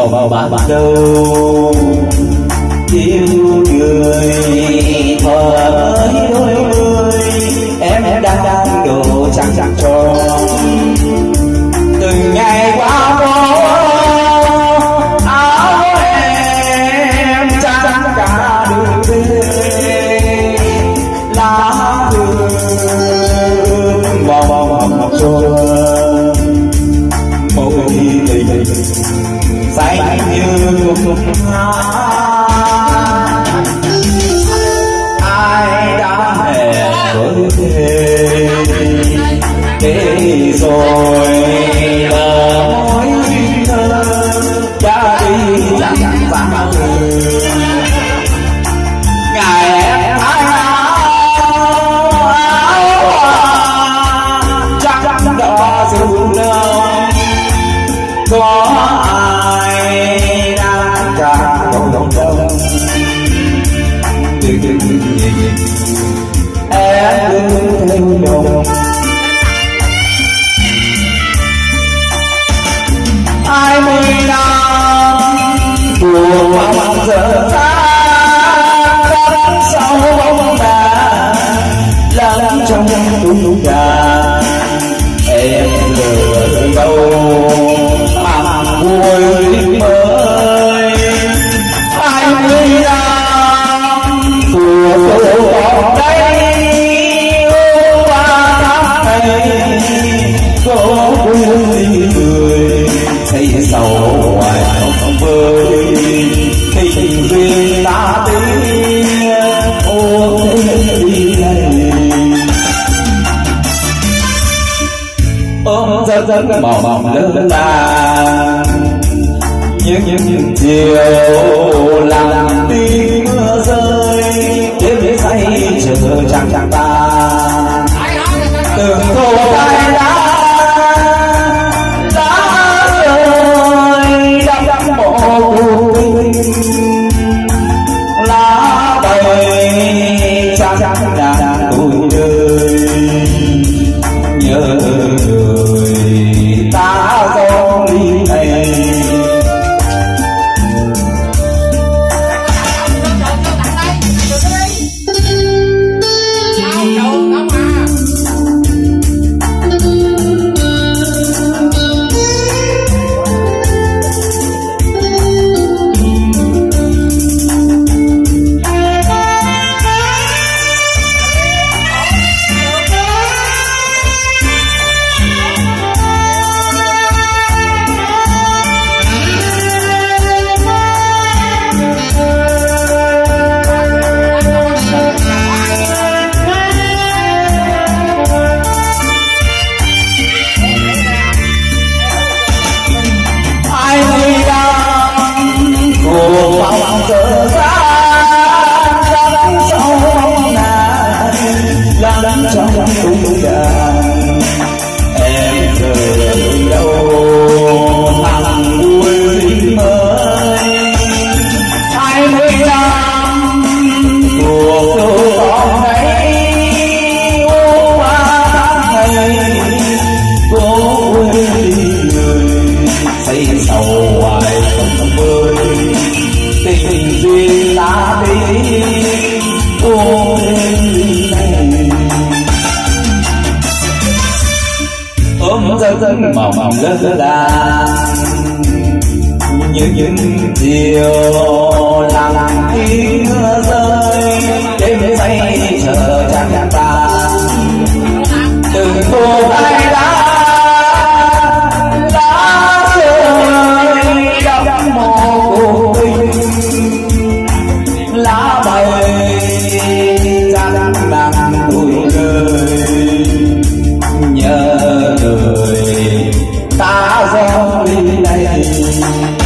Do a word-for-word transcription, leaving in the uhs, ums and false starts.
màu bạn đâu yêu người thờ ơi đôi ơi em em đang đang đổ trắng trắng tròn từng ngày qua phố áo em trắng cả đường về lá hương màu màu ngọc trôi màu tình tình xanh như cúc hoa ai đã hẹn với thế thế rồi lỡ mối duyên thơ đã đi chẳng chẳng vắng ngày em hai áo áo trắng đỏ rừng nâu có ai đang cả đông đông đông đừng đừng nhìn em đừng theo nhung ai mươi năm của mong giờ ta đắm sau bóng đá lắng trong tung đàn em lừa đâu mà vui mới ai mươi năm của tôi còn đây qua tháng ngày có vui người thấy sầu hoài không vơi tình duyên ta đi ô đi này ôm rất rất màu mỏng lơ là những những chiều làm tiếng mưa rơi đêm say chờ chẳng chẳng ta từng cô gái đã đã rơi đắm đắm bộ lá bầy chẳng chẳng đàn tuổi đời nhớ người ta có ly này giờ ra lắm sau bóng nàng lắm trong tung đàn em giờ đâu thằng vui mới hai mươi năm cuộc tôi còn thấy ô ba tháng ngày cố quên người say sầu hoài không vơi tình duyên ta đi ôm này ôm rất rất màu màu lơ là như những chiều làm khi mưa rơi đêm say chờ chẳng chẳng ta từng cô gái đã đã rơi đắm mồ lá bầy chẳng đang tuổi đời nhớ người ta do ly này